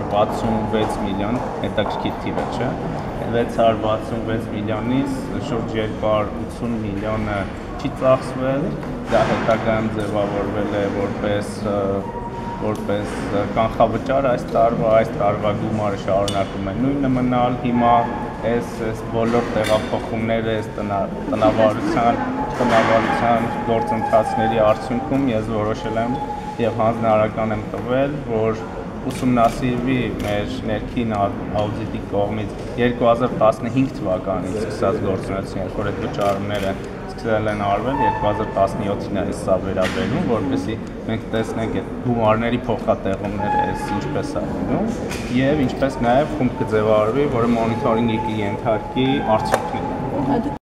666 միլիոն, հետաքրքիր թիվ է, չէ՞։ 666 միլիոնից շուրջ 280 միլիոնը չի ծախսվել, դա հետագայում ձևավորվել է որպես կանխավճար այս տարվա գումարը շարունակում է նույնը մնալ, հիմա այս բոլոր տեղափոխումները, այս տնավարության գործընթացների արդյունքում ես որոշել եմ եւ հանձնարարական եմ տվել, որ ուսումնասիրվի մեր ներքին աուդիտի կողմից 2015 թվականից սկսած գործունեություն, երբ որ այդ վճարումները սկսել են արվել 2017-ին է սա վերաբերում, որպեսզի մենք տեսնենք այդ գումարների փոխատեղումները ինչպես է լինում եւ ինչպես նաեւ խումբ կձևավորվի, որը մոնիթորինգի կենթարկի արդյունքները։